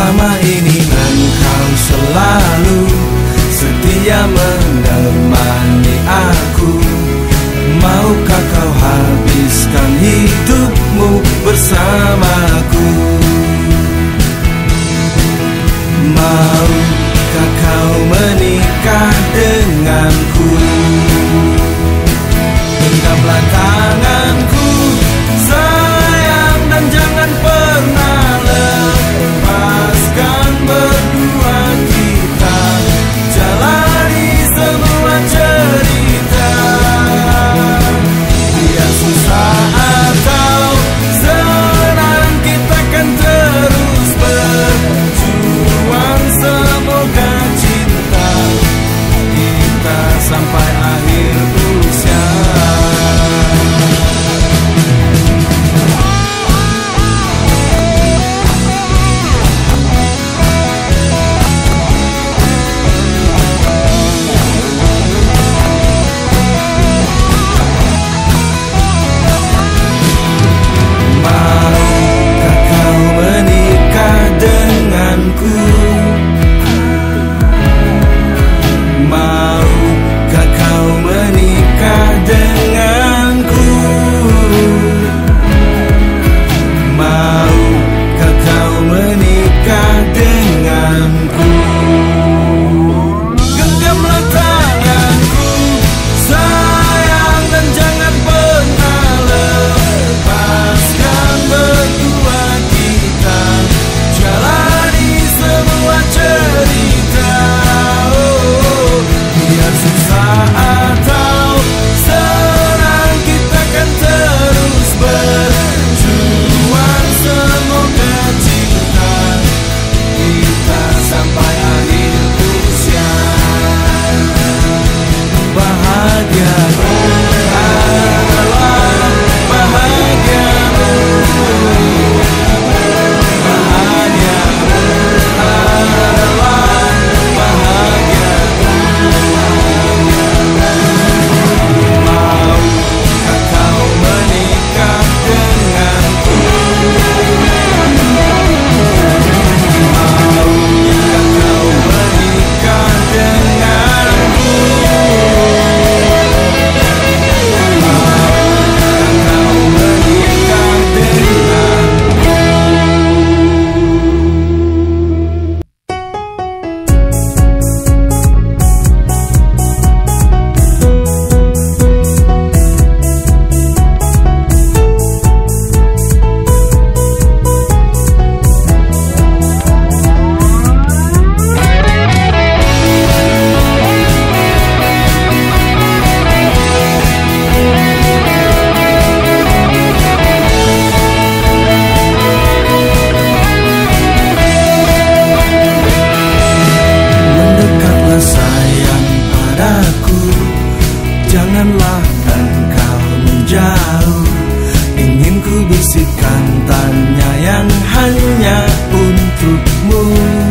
Selama ini engkau selalu setia menemani aku. Maukah kau habiskan hidupmu bersamaku? Maukah kau menikah denganku? Genggamlah tanganku sayang, dan jangan pernah lepaskan. Berdua kita jalani semua cerita. Biar susah atau senang, kita kan terus berjuang. Semoga cinta kita sampai akhir usia. Maukah kau menikah denganku? Maukah kau menikah denganku? Maukah kau menikah denganku? Genggamlah tanganku sayang, dan jangan pernah lepaskan. Berdua kita jalani semua cerita. Biar susah atau senang, kita kan terus berjuang. Semoga cinta kita sampai akhir usia. Bahagiamu adalah bahagiamu. Bahagiamu adalah bahagiamu. Maukah kau menikah denganku? Maukah kau menikah denganku? Maukah kau menikah denganku? Mendekatlah sayang padaku, janganlah engkau menjauh. Ingin ku bisikkan tanya yang hanya untukmu.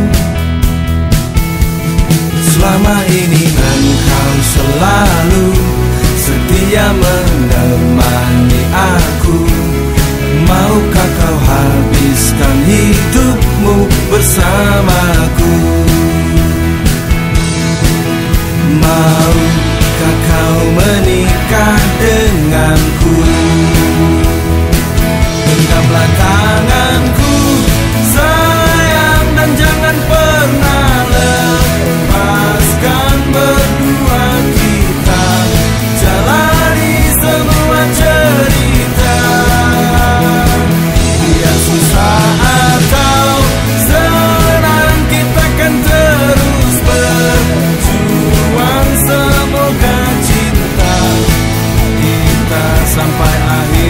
Selama ini engkau selalu setia menemani aku. Maukah kau habiskan hidupmu bersamaku? Maukah kau menikah denganku? Genggamlah tanganku sayang, dan jangan pernah lepaskan. Berdua kita jalani semua cerita. Biar susah atau senang, kita kan terus berjuang. Semoga cinta kita sampai akhir